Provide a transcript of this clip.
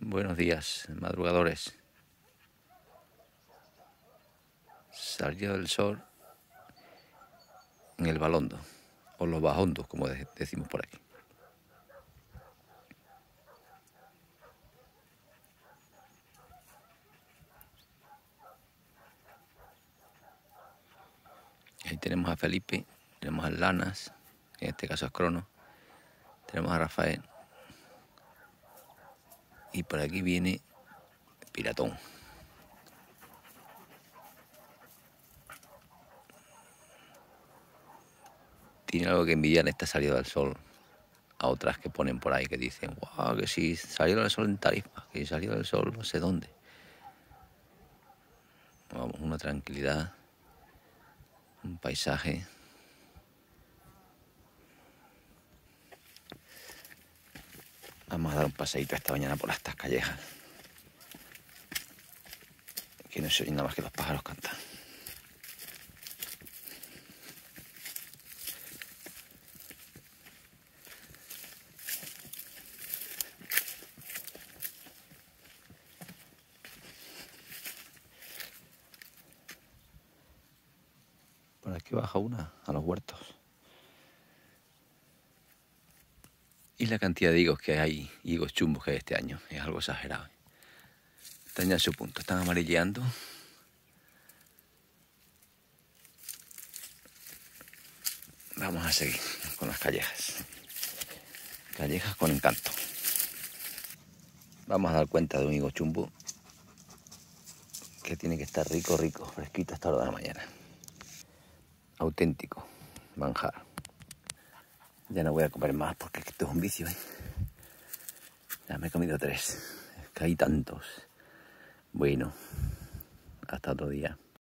Buenos días, madrugadores. Salió el sol en el Balondo, o los Bajondos, como decimos por aquí. Ahí tenemos a Felipe, tenemos a Lanas, que en este caso es Crono, tenemos a Rafael, y por aquí viene Piratón. Tiene algo que envidiar esta salida del sol a otras que ponen por ahí que dicen, wow, que si salió el sol en Tarifa, que si salió el sol no sé dónde. Vamos, una tranquilidad, un paisaje. Vamos a dar un paseíto esta mañana por estas callejas, que no se oye nada más que los pájaros cantan. Por aquí baja una a los huertos. Y la cantidad de higos que hay, higos chumbos que hay este año, es algo exagerado. Están ya en su punto, están amarilleando. Vamos a seguir con las callejas. Callejas con encanto. Vamos a dar cuenta de un higo chumbo que tiene que estar rico, rico, fresquito hasta la hora de la mañana. Auténtico manjar. Ya no voy a comer más porque esto es un vicio, ¿eh? Ya me he comido 3. Es que hay tantos. Bueno, hasta otro día.